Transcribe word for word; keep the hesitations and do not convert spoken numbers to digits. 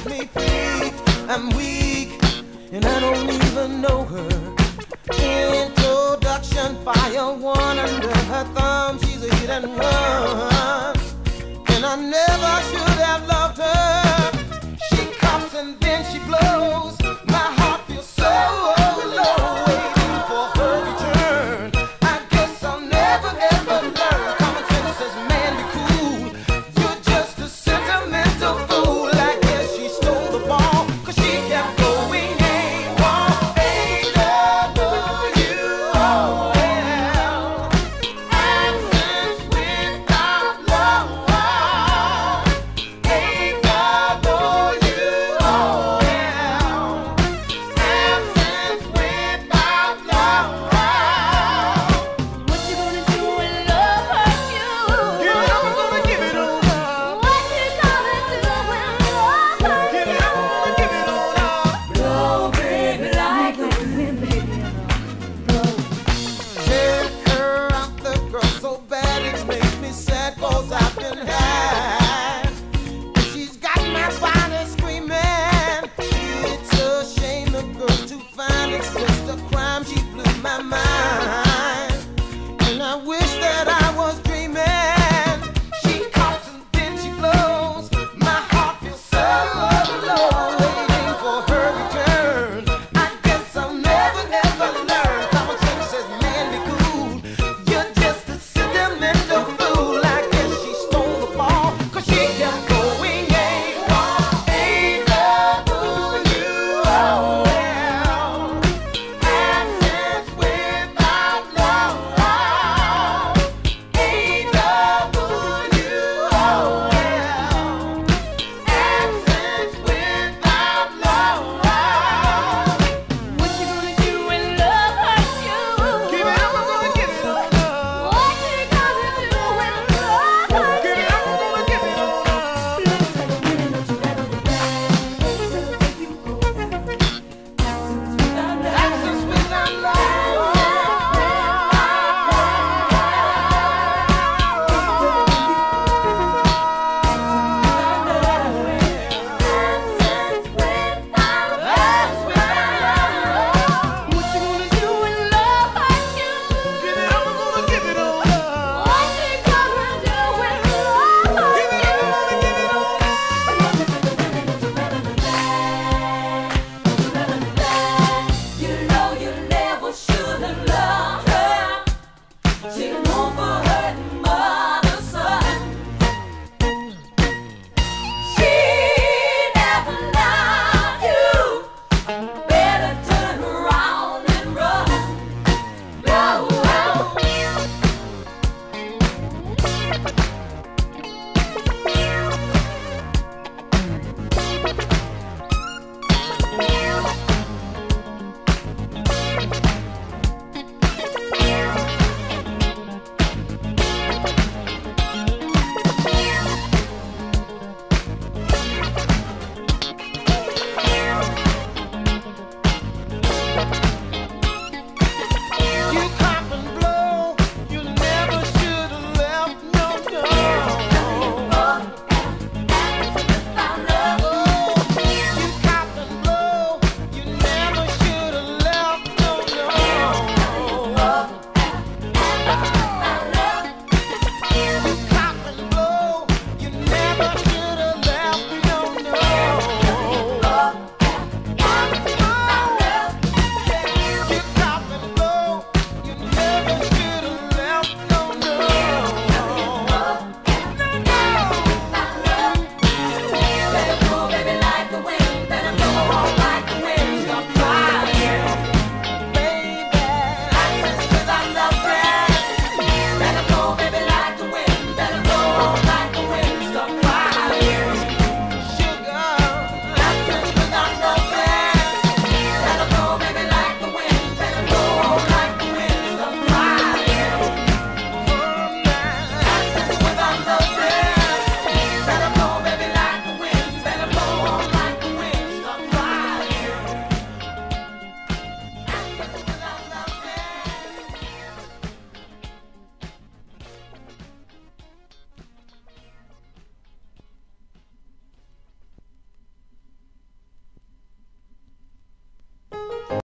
me free. I'm weak, and I don't even know her. Introduction, fire one under her thumb. She's a hit and run, and I never should have loved her. She coughs and then she blows. My heart feels so low, waiting for her return. I guess I'll never ever learn. Common sense says, man, be cool. You're just a sentimental fool. I guess she stole the ball, cause she kept going AWOL. A W O L. Absence without love. A W O L. Absence without love. What you gonna do when love hurts you? Give it up, I'm gonna give it on up. What you gonna do when love hurts Give it up, I'm gonna give it on up. Blow, baby, like a wind, baby. Blow. Take her out, the girl so bad it makes me sad, cause I've been had. And she's got my body screaming. It's a shame the girl's too fine, it's just a crime, she blew my mind.